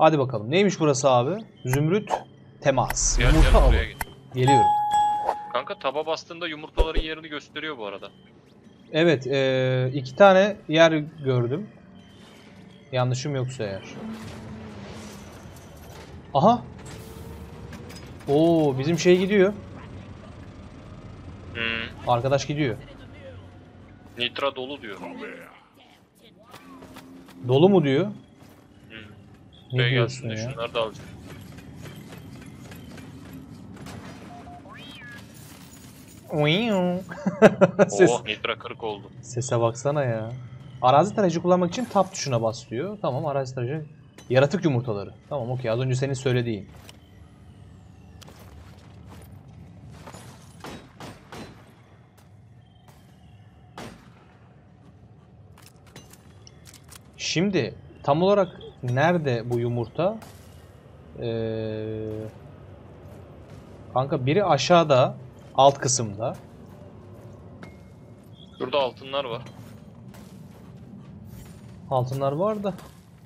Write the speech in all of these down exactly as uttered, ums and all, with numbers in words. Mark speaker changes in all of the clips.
Speaker 1: Hadi bakalım. Neymiş burası abi? Zümrüt temas.
Speaker 2: Gel,
Speaker 1: Yumurta
Speaker 2: gel,
Speaker 1: avı.
Speaker 2: buraya gel.
Speaker 1: Geliyorum.
Speaker 2: Kanka taba bastığında yumurtaların yerini gösteriyor bu arada.
Speaker 1: Evet. Ee, iki tane yer gördüm. Yanlışım yoksa eğer. Aha. Oo, bizim şey gidiyor.
Speaker 2: Hmm.
Speaker 1: Arkadaş gidiyor.
Speaker 2: Nitra dolu diyor.
Speaker 1: Dolu mu diyor?
Speaker 2: Hmm.
Speaker 1: Ne
Speaker 2: Buraya
Speaker 1: diyorsun
Speaker 2: gelsin de
Speaker 1: ya?
Speaker 2: şunları da alacağım.
Speaker 1: Ses,
Speaker 2: Oh, nitra kırık oldu.
Speaker 1: sese baksana ya. Arazi tarayıcı kullanmak için tab tuşuna bas diyor. Tamam, arazi tarayıcı. Yaratık yumurtaları. Tamam, okey. Az önce senin söylediğin. Şimdi tam olarak nerede bu yumurta? Ee, kanka biri aşağıda, alt kısımda.
Speaker 2: Şurada altınlar var.
Speaker 1: Altınlar var da.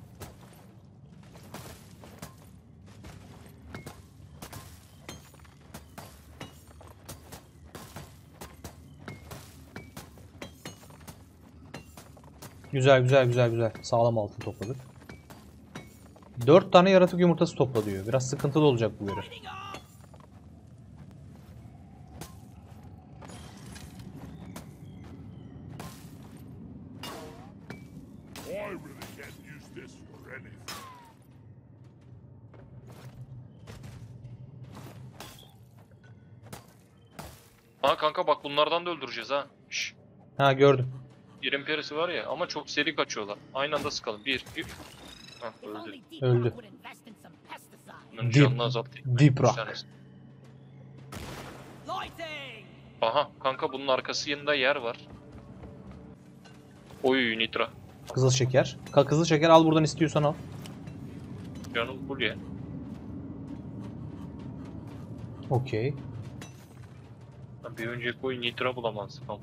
Speaker 1: Güzel güzel güzel güzel. Sağlam altın topladık. Dört tane yaratık yumurtası topla diyor. Biraz sıkıntılı olacak bu görev.
Speaker 2: Ha kanka bak bunlardan da öldüreceğiz ha. Şşş.
Speaker 1: Ha, gördüm.
Speaker 2: Yerin perisi var ya ama çok seri kaçıyorlar. Aynı anda sıkalım. Bir, iki. Hah öldü.
Speaker 1: Öldü.
Speaker 2: Bunun
Speaker 1: Deep-
Speaker 2: canını azaltayım.
Speaker 1: Deep
Speaker 2: Üç
Speaker 1: Rock.
Speaker 2: tanesi. Aha kanka bunun arkası yanında yer var. Oy nitra.
Speaker 1: Kızıl şeker. Ka kızıl şeker al, buradan istiyorsan al.
Speaker 2: Canım full ya.
Speaker 1: Okey.
Speaker 2: Ha, bir önceki oyun nitra bulamazsın amına.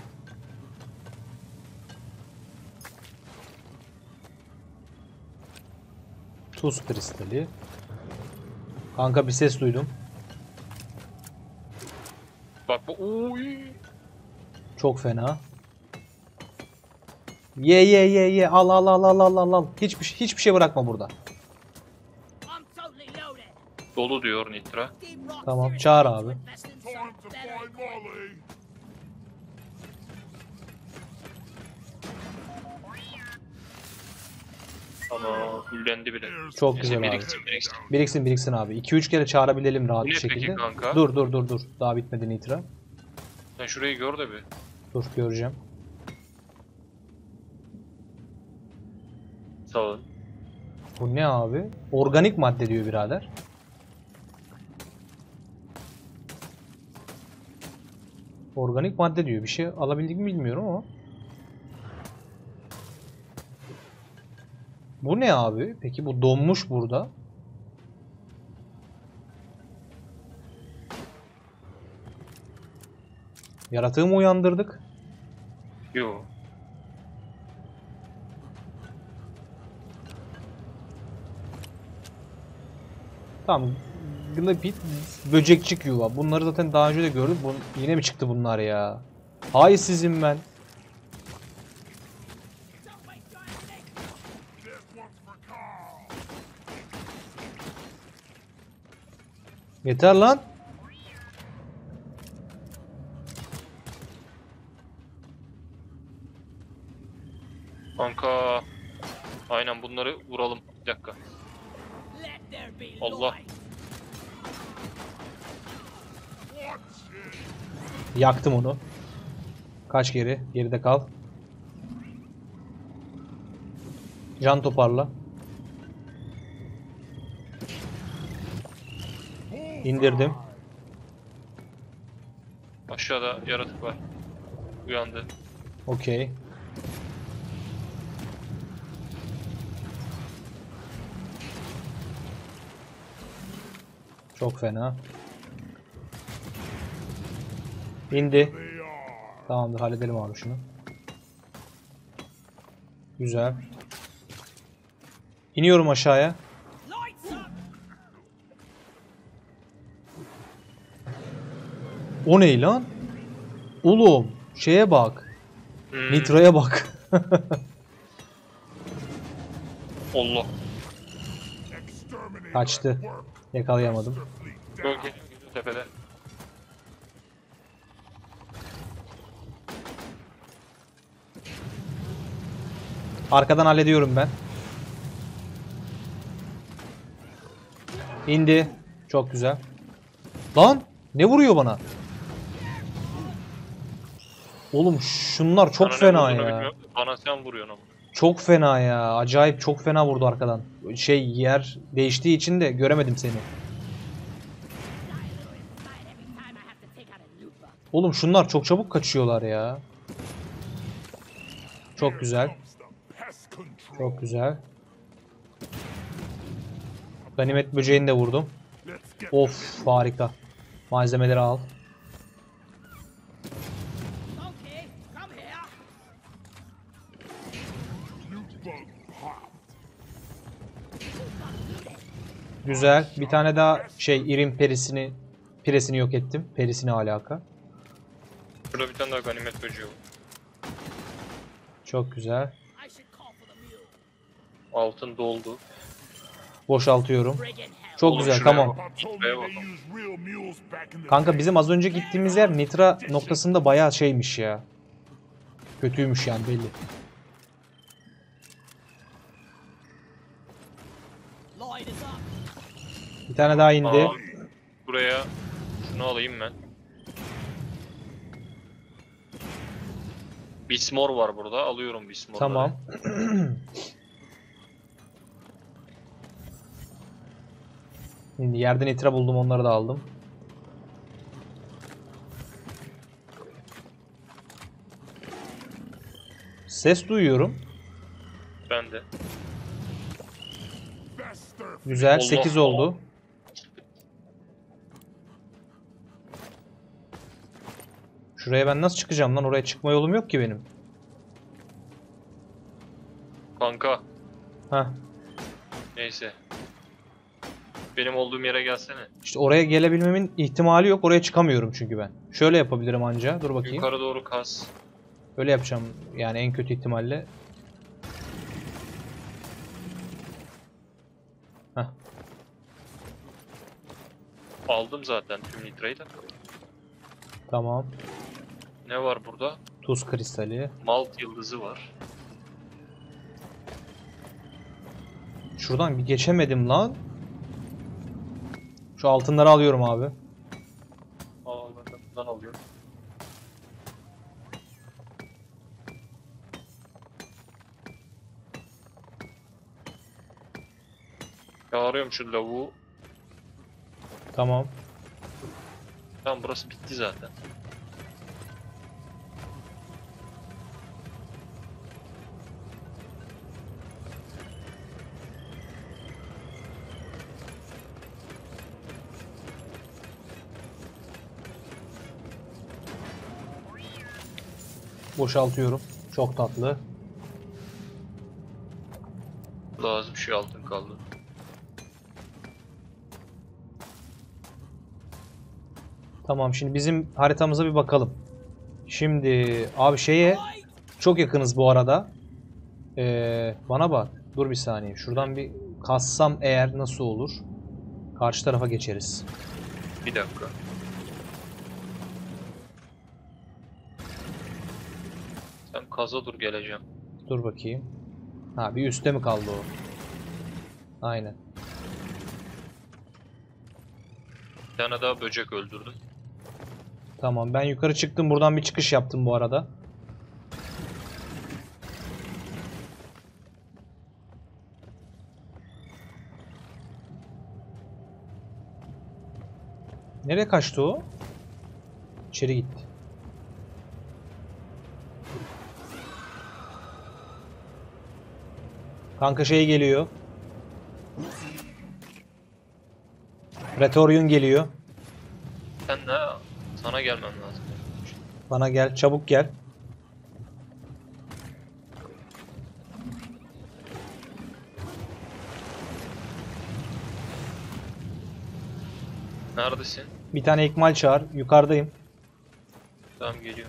Speaker 1: Tuz kristali. Kanka bir ses duydum.
Speaker 2: Bak bu oy.
Speaker 1: Çok fena. Ye ye ye ye, al al al al al al al. Hiçbir şey- hiçbir şey bırakma burada.
Speaker 2: Dolu diyor nitra.
Speaker 1: Tamam, çağır abi.
Speaker 2: Ama fullendi bile.
Speaker 1: Çok
Speaker 2: Neyse,
Speaker 1: güzel abi.
Speaker 2: biriksin biriksin.
Speaker 1: Biriksin biriksin abi. iki üç kere çağırabilelim rahat
Speaker 2: Bu
Speaker 1: bir
Speaker 2: ne peki
Speaker 1: şekilde.
Speaker 2: kanka?
Speaker 1: Dur dur dur dur. Daha bitmedi nitra.
Speaker 2: Sen şurayı gör de bir.
Speaker 1: Dur, göreceğim.
Speaker 2: Sağ ol.
Speaker 1: Bu ne abi? Organik madde diyor birader. Organik madde diyor. Bir şey alabildik mi bilmiyorum ama. Bu ne abi? Peki bu donmuş burada. Yaratığı mı uyandırdık?
Speaker 2: Yo.
Speaker 1: Tamam. Glipit, böcekçik yuva. Bunları zaten daha önce de gördük. Bun yine mi çıktı bunlar ya? Hay sizin ben. Yeter lan.
Speaker 2: Kanka. Aynen bunları vuralım. Bir dakika. Allah.
Speaker 1: Yaktım onu. Kaç geri? Geride kal. Can toparla. İndirdim.
Speaker 2: Aşağıda yaratık var. Uyandı.
Speaker 1: Okey. Çok fena. İndi. Tamamdır, halledelim abi şunu. Güzel. İniyorum aşağıya. O ne lan? Oğlum şeye bak.
Speaker 2: Hmm.
Speaker 1: Nitra'ya bak.
Speaker 2: Allah.
Speaker 1: Kaçtı. Yakalayamadım.
Speaker 2: Gölge geliyor tepede.
Speaker 1: Arkadan hallediyorum ben. İndi. Çok güzel. Lan ne vuruyor bana? Oğlum şunlar çok
Speaker 2: Bana ne
Speaker 1: fena
Speaker 2: vurduğunu
Speaker 1: ya.
Speaker 2: bilmiyorum. Bana sen vuruyorsun ama.
Speaker 1: Çok fena ya. Acayip çok fena vurdu arkadan. Şey yer değiştiği için de göremedim seni. Oğlum şunlar çok çabuk kaçıyorlar ya. Çok güzel. Çok güzel. Ganimet böceğini de vurdum. Of harika. Malzemeleri al. Güzel. Bir tane daha şey irin perisini piresini yok ettim. Perisine alaka.
Speaker 2: Burada bir tane daha ganimet böceği var.
Speaker 1: Çok güzel.
Speaker 2: Altın doldu.
Speaker 1: Boşaltıyorum. Çok
Speaker 2: Oğlum
Speaker 1: güzel
Speaker 2: şuraya
Speaker 1: tamam.
Speaker 2: bak. Şuraya bak.
Speaker 1: Kanka bizim az önce gittiğimiz yer Nitra noktasında bayağı şeymiş ya. Kötüymüş yani belli. Bir tane daha indi.
Speaker 2: Aa, buraya şunu alayım ben. Bismor var burada. Alıyorum Bismor'ları.
Speaker 1: Tamam. Şimdi yerde Nitra buldum, onları da aldım. Ses duyuyorum.
Speaker 2: Ben de.
Speaker 1: Güzel.
Speaker 2: Allah
Speaker 1: sekiz
Speaker 2: Allah.
Speaker 1: oldu. Şuraya ben nasıl çıkacağım lan? Oraya çıkma yolum yok ki benim.
Speaker 2: Kanka.
Speaker 1: Heh.
Speaker 2: Neyse. Benim olduğum yere gelsene.
Speaker 1: İşte oraya gelebilmemin ihtimali yok. Oraya çıkamıyorum çünkü ben. Şöyle yapabilirim anca. Dur bakayım.
Speaker 2: Yukarı doğru kas.
Speaker 1: Öyle yapacağım yani en kötü ihtimalle. Heh.
Speaker 2: Aldım zaten tüm nitrayı da.
Speaker 1: Tamam.
Speaker 2: Ne var burada?
Speaker 1: Tuz kristali.
Speaker 2: Malt yıldızı var.
Speaker 1: Şuradan bir geçemedim lan. Şu altınları alıyorum abi.
Speaker 2: Aa ben de buradan alıyorum. Çağırıyorum şu lavuğu.
Speaker 1: Tamam.
Speaker 2: Tamam burası bitti zaten.
Speaker 1: Boşaltıyorum. Çok tatlı.
Speaker 2: Lazım şey altın kaldı.
Speaker 1: Tamam şimdi bizim haritamıza bir bakalım. Şimdi abi şeye çok yakınız bu arada. Ee, bana bak. Dur bir saniye. Şuradan bir kassam eğer nasıl olur? Karşı tarafa geçeriz.
Speaker 2: Bir dakika. Sen kaza dur geleceğim.
Speaker 1: Dur bakayım. Ha bir üstte mi kaldı o? Aynen.
Speaker 2: Bir tane daha böcek öldürdüm.
Speaker 1: Tamam ben yukarı çıktım. Buradan bir çıkış yaptım bu arada. Nereye kaçtı o? İçeri gitti. Kanka şey geliyor. Praetorian geliyor.
Speaker 2: Sen ne? Sana gelmem lazım.
Speaker 1: Bana gel, çabuk gel.
Speaker 2: Neredesin?
Speaker 1: Bir tane ikmal çağır. Yukarıdayım.
Speaker 2: Tamam geliyor.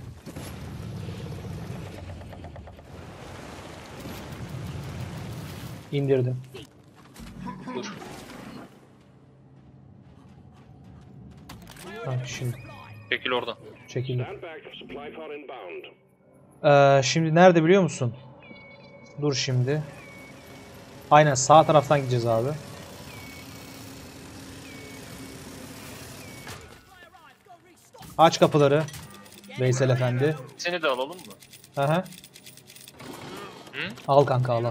Speaker 1: İndirdim.
Speaker 2: Dur.
Speaker 1: Ha, şimdi
Speaker 2: Çekil oradan.
Speaker 1: çekildim. Ee, şimdi nerede biliyor musun? Dur şimdi. Aynen sağ taraftan gideceğiz abi. Aç kapıları. Veysel Efendi.
Speaker 2: Seni de alalım mı?
Speaker 1: Aha.
Speaker 2: Hı?
Speaker 1: Al kanka al al.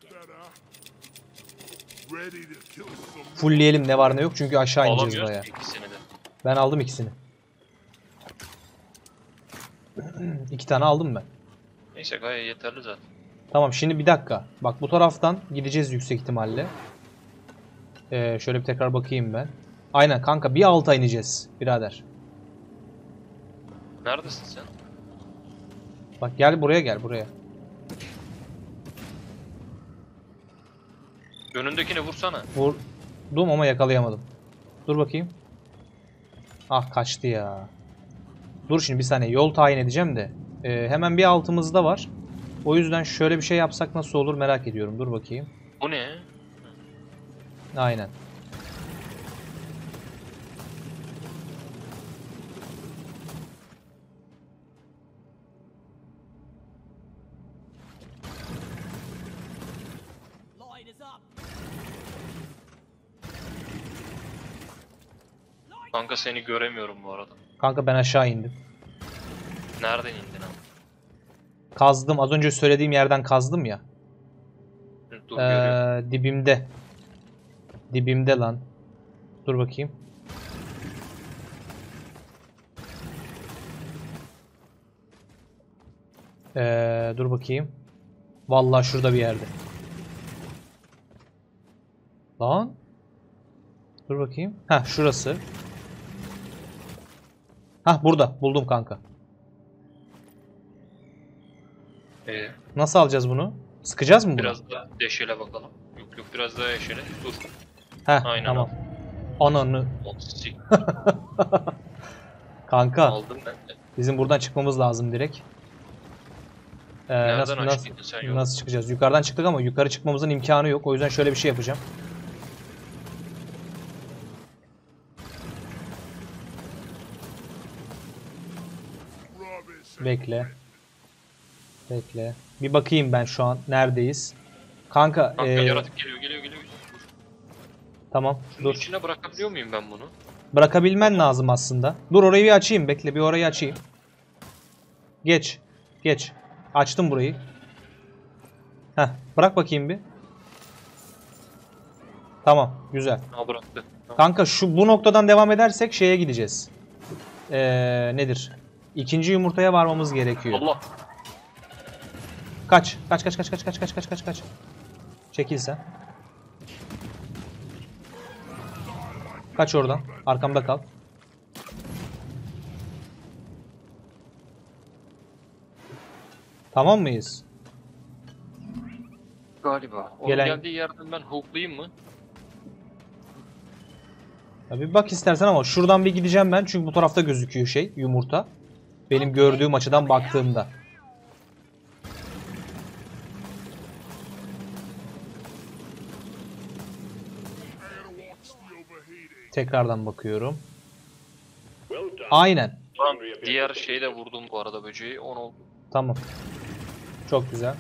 Speaker 1: Fullleyelim ne var ne yok çünkü aşağı ineceğiz
Speaker 2: Alamıyoruz
Speaker 1: baya.
Speaker 2: ki ikisini de.
Speaker 1: Ben aldım ikisini. İki tane aldım ben.
Speaker 2: Neyse gayet yeterli zaten.
Speaker 1: Tamam şimdi bir dakika. Bak bu taraftan gideceğiz yüksek ihtimalle. Ee, şöyle bir tekrar bakayım ben. Aynen kanka bir alta ineceğiz birader.
Speaker 2: Neredesin sen?
Speaker 1: Bak gel buraya gel buraya.
Speaker 2: Önündekini vursana.
Speaker 1: Vurdum ama yakalayamadım. Dur bakayım. Ah kaçtı ya. Dur şimdi bir saniye yol tayin edeceğim de. Ee, hemen bir altımızda var. O yüzden şöyle bir şey yapsak nasıl olur merak ediyorum. Dur bakayım.
Speaker 2: Bu ne?
Speaker 1: Aynen.
Speaker 2: Kanka seni göremiyorum bu arada.
Speaker 1: Kanka ben aşağı indim.
Speaker 2: Nereden indin abi?
Speaker 1: Kazdım. Az önce söylediğim yerden kazdım ya.
Speaker 2: Dur görüyorum.
Speaker 1: Ee, dibimde. Dibimde lan. Dur bakayım. Ee, dur bakayım. Vallahi şurada bir yerde. Lan. Dur bakayım. Heh şurası. Hah burada. Buldum kanka.
Speaker 2: Ee,
Speaker 1: Nasıl alacağız bunu? Sıkacağız mı bunu?
Speaker 2: biraz da deşele bakalım. Yok yok biraz daha deşele. Dur.
Speaker 1: Heh
Speaker 2: Aynen
Speaker 1: tamam. Ananı.
Speaker 2: Oh, sik.
Speaker 1: Kanka
Speaker 2: Aldım ben de.
Speaker 1: bizim buradan çıkmamız lazım direkt. Ee,
Speaker 2: Nereden
Speaker 1: nasıl, nasıl,
Speaker 2: açtıydın sen yolu?
Speaker 1: nasıl çıkacağız? Yukarıdan çıktık ama yukarı çıkmamızın imkanı yok. O yüzden şöyle bir şey yapacağım. Bekle. Bekle. Bir bakayım ben şu an neredeyiz. Kanka,
Speaker 2: Kanka
Speaker 1: ee,
Speaker 2: yaratık geliyor geliyor geliyor. Dur.
Speaker 1: tamam
Speaker 2: Şunun
Speaker 1: dur.
Speaker 2: içine bırakabiliyor muyum ben bunu?
Speaker 1: Bırakabilmen lazım aslında. Dur orayı bir açayım. Bekle bir orayı açayım. Geç. Geç. Açtım burayı. Heh, bırak bakayım bir. Tamam, güzel.
Speaker 2: Ha bıraktı. Tamam.
Speaker 1: Kanka şu bu noktadan devam edersek şeye gideceğiz. Ee, nedir? İkinci yumurtaya varmamız gerekiyor.
Speaker 2: Allah.
Speaker 1: Kaç. Kaç kaç kaç kaç kaç kaç kaç kaç kaç. Çekil sen. Kaç oradan. Arkamda kal. Tamam mıyız?
Speaker 2: Galiba. Onun
Speaker 1: Gelen-
Speaker 2: geldiği yerden ben hooklayayım mı?
Speaker 1: Ya bir bak istersen ama şuradan bir gideceğim ben. Çünkü bu tarafta gözüküyor şey yumurta. Benim gördüğüm açıdan baktığımda. Tekrardan bakıyorum. Aynen.
Speaker 2: Tamam. Diğer şeyi de vurdum bu arada böceği. on oldu.
Speaker 1: Tamam. Çok güzel.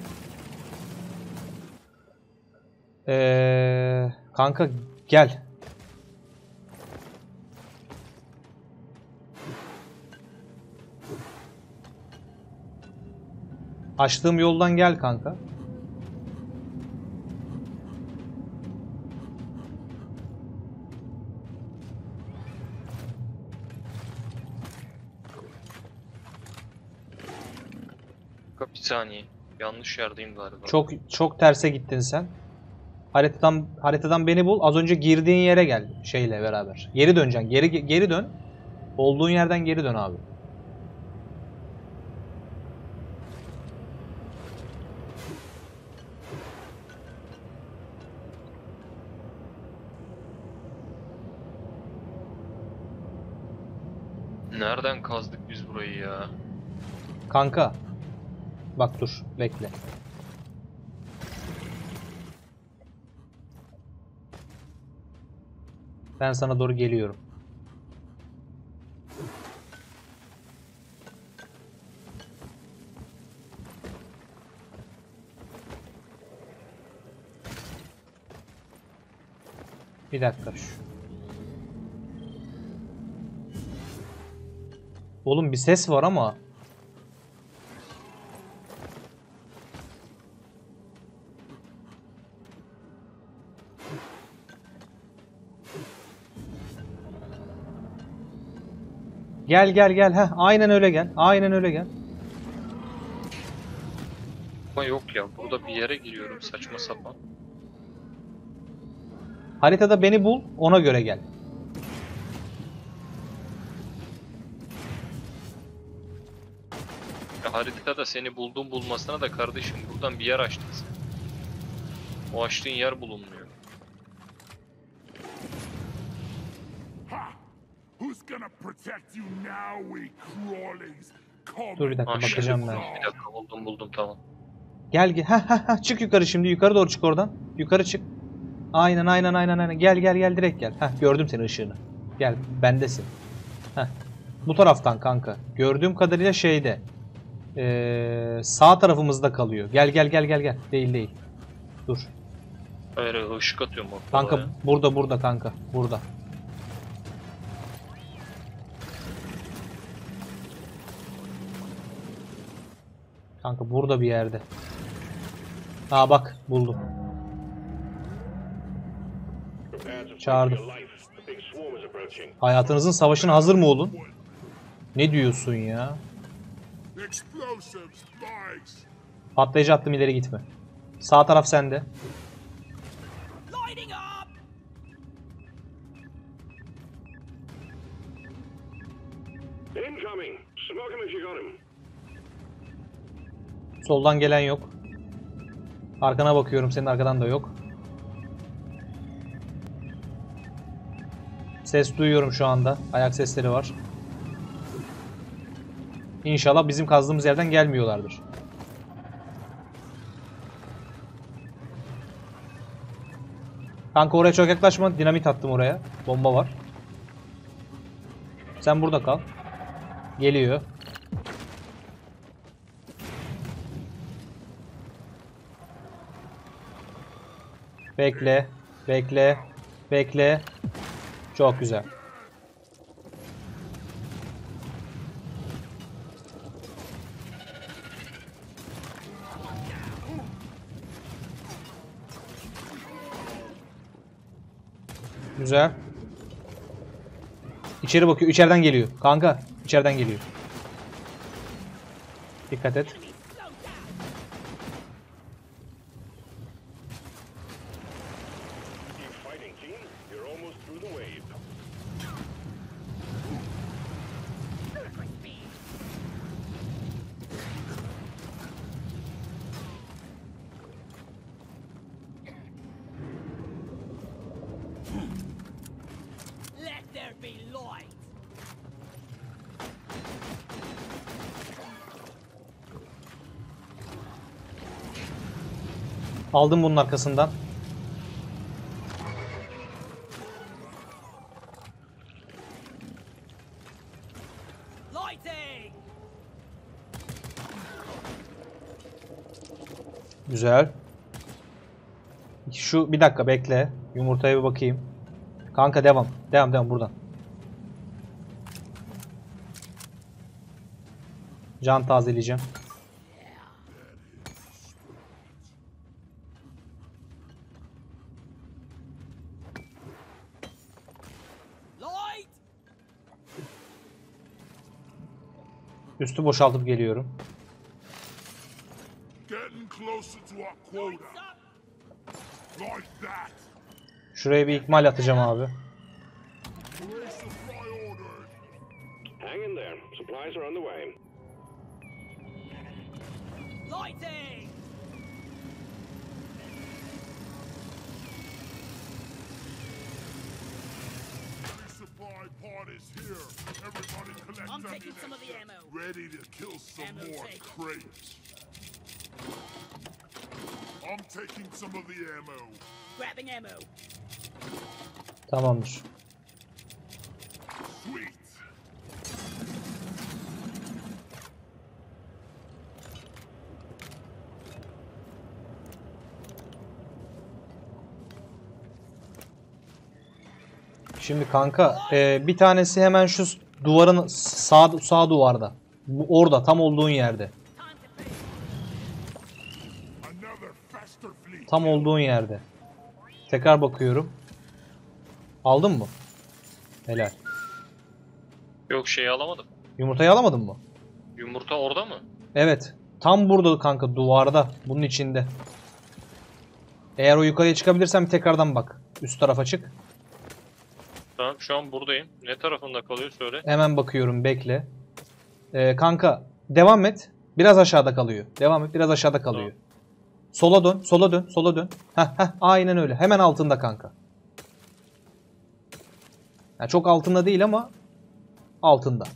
Speaker 1: Ee, kanka gel. Açtığım yoldan gel kanka.
Speaker 2: Bir saniye. Yanlış yerdeyim galiba.
Speaker 1: Çok çok terse gittin sen. Haritadan haritadan beni bul. Az önce girdiğin yere gel şeyle beraber. Geri döneceksin. Geri geri dön. Olduğun yerden geri dön abi.
Speaker 2: Nereden kazdık biz biz burayı ya.
Speaker 1: Kanka. Bak dur. Bekle. Ben sana doğru geliyorum. Bir dakika şu. Oğlum bir ses var ama. Gel gel gel. Heh, aynen öyle gel. Aynen öyle gel.
Speaker 2: Ama yok ya, burada bir yere giriyorum saçma sapan.
Speaker 1: Haritada beni bul, ona göre gel.
Speaker 2: Ya haritada seni buldum bulmasına da kardeşim buradan bir yer açtın sen. O açtığın yer bulunmuyor.
Speaker 1: Dur bir dakika
Speaker 2: Ha, şimdi
Speaker 1: bakacağım
Speaker 2: buldum.
Speaker 1: ben.
Speaker 2: Bir dakika buldum buldum tamam.
Speaker 1: Gel gel. Heh, heh, heh. Çık yukarı şimdi. Yukarı doğru çık oradan. Yukarı çık. Aynen aynen aynen aynen. Gel gel gel direkt gel. Heh, gördüm senin ışığını. Gel bendesin. Heh. Bu taraftan kanka. Gördüğüm kadarıyla şeyde. Ee, sağ tarafımızda kalıyor. Gel gel gel gel gel. Değil değil. Dur.
Speaker 2: Hayır ışık atıyorum bak.
Speaker 1: Kanka
Speaker 2: oraya.
Speaker 1: burada burada kanka. Burada. Kanka burada bir yerde. Aa bak buldum. Çağırdım. Hayatınızın savaşına hazır mı olun? Ne diyorsun ya? Patlayıcı attım, ileri gitme. Sağ taraf sende. Soldan gelen yok. Arkana bakıyorum, senin arkadan da yok. Ses duyuyorum şu anda. Ayak sesleri var. İnşallah bizim kazdığımız yerden gelmiyorlardır. Kanka oraya çok yaklaşma. Dinamit attım oraya. Bomba var. Sen burada kal. Geliyor. Bekle. Bekle. Bekle. Çok güzel. Güzel. İçeri bakıyor. İçeriden geliyor. Kanka, içeriden geliyor. Dikkat et. Aldım bunun arkasından. Güzel. Şu bir dakika bekle. Yumurtaya bir bakayım. Kanka devam. Devam devam buradan. Can tazeleyeceğim. Üstü boşaltıp geliyorum. Şuraya bir ikmal atacağım abi.
Speaker 3: I'm taking some of the ammo.
Speaker 4: Ready to kill some
Speaker 3: Ammo
Speaker 4: more
Speaker 3: taken.
Speaker 4: crates. I'm taking some of the ammo.
Speaker 3: Grabbing ammo.
Speaker 1: Tamamdır.
Speaker 4: Sweet.
Speaker 1: Şimdi kanka e, bir tanesi hemen şu duvarın sağ, sağ duvarda. Bu, orada tam olduğun yerde.
Speaker 3: Time to pay.
Speaker 4: Another faster fleet.
Speaker 1: Tam olduğun yerde. Tekrar bakıyorum. Aldın mı? Helal.
Speaker 2: Yok şeyi alamadım.
Speaker 1: Yumurtayı alamadın mı?
Speaker 2: Yumurta orada mı?
Speaker 1: Evet. Tam burada kanka duvarda. Bunun içinde. Eğer o yukarıya çıkabilirsem tekrardan bak. Üst tarafa çık.
Speaker 2: Tamam şu an buradayım. Ne tarafında kalıyor söyle.
Speaker 1: Hemen bakıyorum bekle. Ee, kanka devam et. Biraz aşağıda kalıyor. Devam et biraz aşağıda kalıyor.
Speaker 2: Tamam.
Speaker 1: Sola dön, sola dön, sola dön. Heh heh aynen öyle. Hemen altında kanka. Yani çok altında değil ama altında.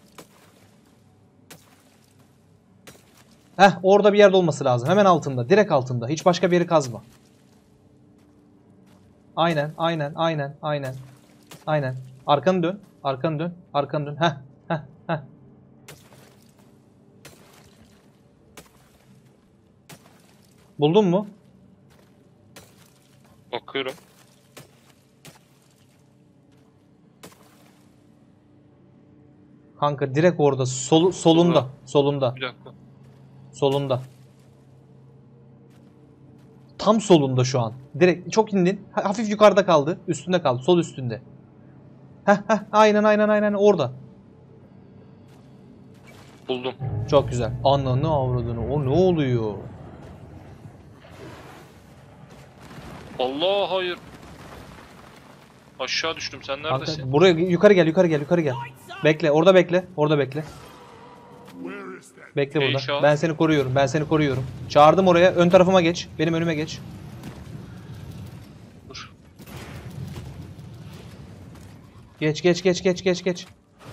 Speaker 1: Heh orada bir yerde olması lazım. Hemen altında. Direkt altında. Hiç başka bir yeri kazma. Aynen, aynen, aynen, aynen. Aynen. Arkanı dön. Arkanı dön. Arkanı dön. Heh. Heh. Heh. Buldun mu?
Speaker 2: Bakıyorum.
Speaker 1: Kanka direkt orada. Sol, solunda.
Speaker 2: Burada.
Speaker 1: Solunda.
Speaker 2: Bir dakika.
Speaker 1: Solunda. Tam solunda şu an. Direkt çok indin. Ha- Hafif yukarıda kaldı. Üstünde kaldı. Sol üstünde. Heh heh. Aynen aynen aynen orada.
Speaker 2: Buldum.
Speaker 1: Çok güzel. Ananı avradını. O ne oluyor?
Speaker 2: Allah hayır. Aşağı düştüm. Sen neredesin?
Speaker 1: Kanka, buraya yukarı gel yukarı gel yukarı gel. Bekle orada bekle. Orada bekle.
Speaker 4: Where is that?
Speaker 1: Bekle
Speaker 2: Hey,
Speaker 1: burada.
Speaker 2: Şah.
Speaker 1: Ben seni koruyorum. Ben seni koruyorum. Çağırdım oraya. Ön tarafıma geç. Benim önüme geç.
Speaker 2: Dur.
Speaker 1: Geç geç geç geç geç geç.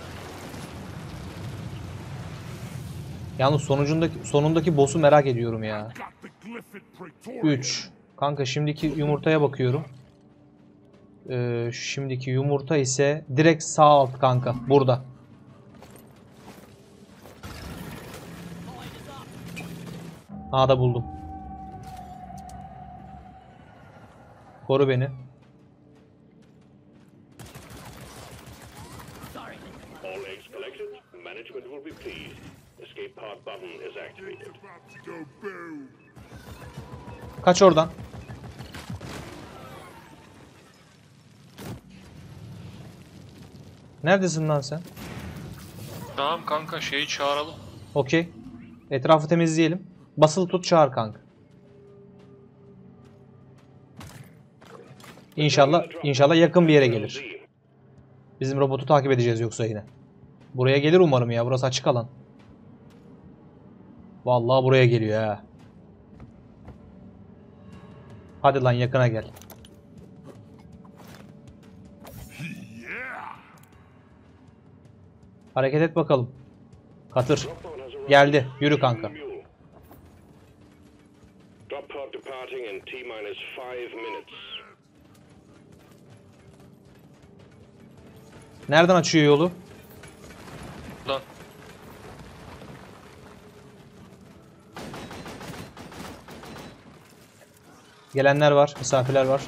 Speaker 1: Yalnız sonucundaki sonundaki boss'u merak ediyorum ya.
Speaker 4: Got the glyph at Pretoria.
Speaker 1: üç. Kanka şimdiki yumurtaya bakıyorum. Ee, şimdiki yumurta ise direkt sağ alt kanka. Burada. Aa da buldum. Koru beni.
Speaker 5: All eggs collected. Management will be pleased. Escape pod button is activated.
Speaker 4: About to go boom.
Speaker 1: Kaç oradan. Neredesin lan sen?
Speaker 2: Tamam kanka şeyi çağıralım.
Speaker 1: Okey. Etrafı temizleyelim. Basılı tut çağır kanka. İnşallah inşallah yakın bir yere gelir. Bizim robotu takip edeceğiz yoksa yine. Buraya gelir umarım ya. Burası açık alan. Vallahi buraya geliyor ha. Hadi lan yakına gel.
Speaker 4: Yeah.
Speaker 1: Hareket et bakalım. Katır. Geldi. Yürü kanka.
Speaker 5: Drop pod departing in T minus five minutes.
Speaker 1: Nereden açıyor yolu?
Speaker 2: Lan.
Speaker 1: Gelenler var. Misafirler var.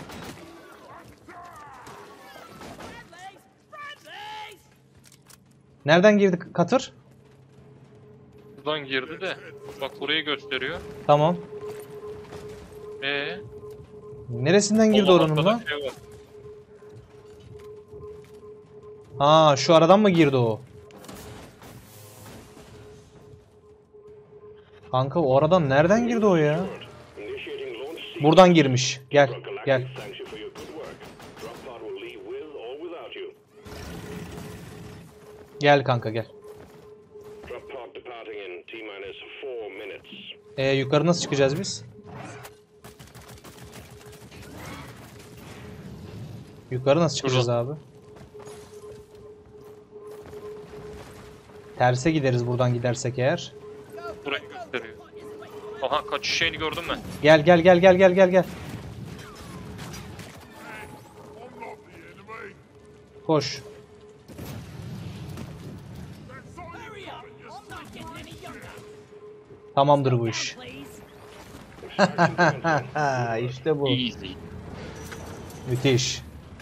Speaker 3: Bradley's! Bradley's!
Speaker 1: Nereden girdi katır?
Speaker 2: Buradan girdi de. Bak burayı gösteriyor.
Speaker 1: Tamam.
Speaker 2: Ee,
Speaker 1: Neresinden girdi
Speaker 2: Allah
Speaker 1: oranın
Speaker 2: arkada
Speaker 1: lan?
Speaker 2: şey var.
Speaker 1: Aa şu aradan mı girdi o? Kanka o aradan nereden girdi o ya?
Speaker 5: Initiating launch sequence.
Speaker 1: Buradan girmiş. Gel
Speaker 5: Galactic
Speaker 1: gel.
Speaker 5: thanks you for your good work. Drop pod will leave with or without you.
Speaker 1: Gel kanka gel.
Speaker 5: Drop pod departing in T minus four minutes.
Speaker 1: Ee, yukarı nasıl çıkacağız biz? Yukarı nasıl çıkacağız abi? Terse gideriz buradan gidersek eğer.
Speaker 2: Burayı gösteriyor. Aha kaçış şeyini gördün mü?
Speaker 1: Gel gel gel gel gel gel gel.
Speaker 4: I'm not the enemy.
Speaker 1: Koş.
Speaker 4: That's all
Speaker 3: Hurry
Speaker 4: you
Speaker 3: up! I'm not getting any younger.
Speaker 1: Tamamdır bu iş.
Speaker 3: Please.
Speaker 1: Ha, işte bu.
Speaker 2: Easy.
Speaker 1: Müthiş.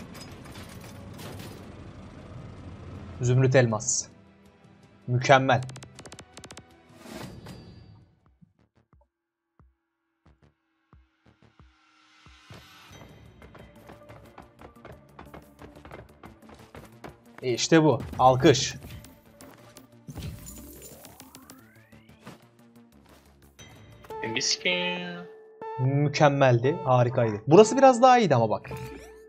Speaker 1: Zümrüt elmas. Mükemmel. E İşte bu. Alkış.
Speaker 2: Miskin.
Speaker 1: Mükemmeldi. Harikaydı. Burası biraz daha iyiydi ama bak.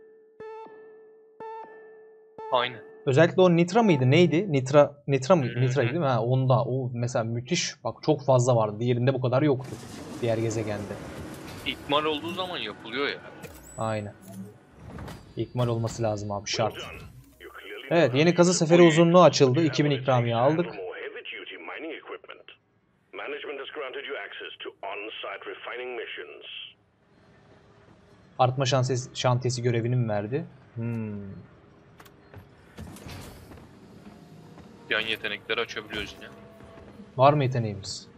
Speaker 2: Aynen.
Speaker 1: Özellikle o Nitra mıydı? Neydi? Nitra Nitra mı?
Speaker 2: Hı hı.
Speaker 1: Nitra'ydı değil mi? Ha, onda. O mesela müthiş. Bak çok fazla vardı. Diğerinde bu kadar yoktu. Diğer gezegende.
Speaker 2: İkmal olduğu zaman yapılıyor ya.
Speaker 1: Aynen. İkmal olması lazım abi. Şart.
Speaker 5: Done. You clearly
Speaker 1: Evet, yeni kazı seferi uzunluğu açıldı. iki bin ikramiye aldık.
Speaker 5: more heavy-duty mining equipment. Management has granted you access to on-site refining missions.
Speaker 1: Artma şantiyesi, şantiyesi görevini mi verdi? Hmm.
Speaker 2: Yan yetenekleri açabiliyoruz yine.
Speaker 1: Var mı yeteneğimiz?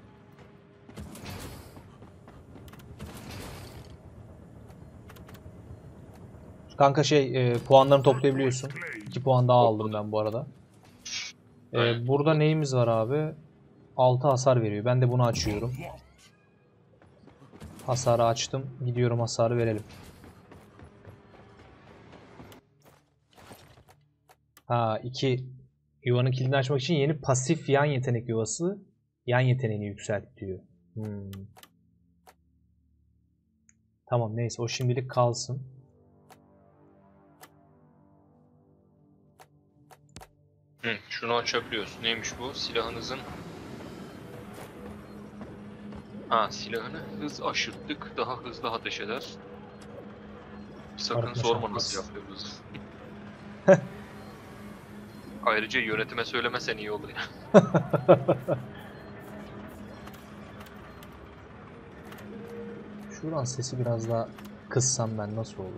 Speaker 1: Kanka şey e, puanlarını toplayabiliyorsun. iki puan daha aldım ben bu arada. E, burada neyimiz var abi? altı hasar veriyor. Ben de bunu açıyorum. Hasarı açtım. Gidiyorum hasarı verelim. Ha iki yuvanın kilidini açmak için yeni pasif yan yetenek yuvası yan yeteneğini yükselt diyor. Hmm. Tamam neyse o şimdilik kalsın.
Speaker 2: Hı, şunu açabiliyorsun. Neymiş bu? Silahınızın... Ha, silahını hız aşırttık. Daha hızlı ateş eder. Sakın
Speaker 1: Artma
Speaker 2: sorma
Speaker 1: şampiyonu.
Speaker 2: nasıl yapıyoruz. Ayrıca yönetime söylemesen iyi olur ya.
Speaker 1: Şuradan sesi biraz daha kıssam ben nasıl olur?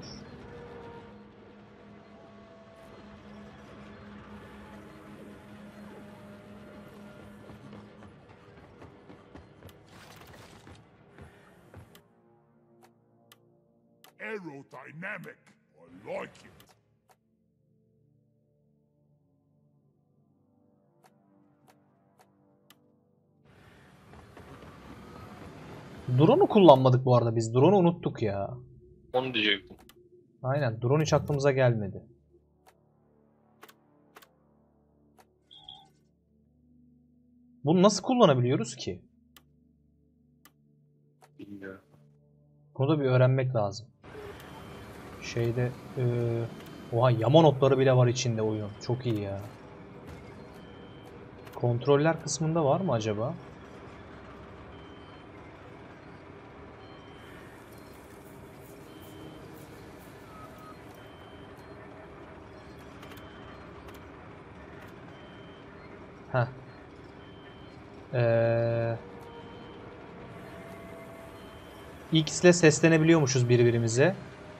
Speaker 4: Aerodynamic. I like it.
Speaker 1: Drone'u kullanmadık bu arada biz. Drone'u unuttuk ya.
Speaker 2: Onu diyecektim.
Speaker 1: Aynen. Drone hiç aklımıza gelmedi. Bunu nasıl kullanabiliyoruz ki?
Speaker 2: Bilmiyorum.
Speaker 1: Bunu da bir öğrenmek lazım. Şeyde eee oha yama notları bile var içinde oyun. Çok iyi ya. Kontroller kısmında var mı acaba? Heh. Ee, X ile seslenebiliyormuşuz birbirimize.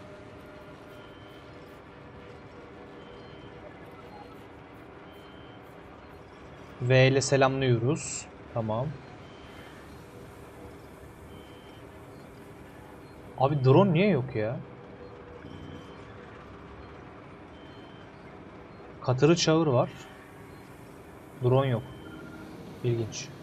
Speaker 1: V ile selamlıyoruz. Tamam. Abi drone niye yok ya? Katırı çağır var. Drone yok. İlginç.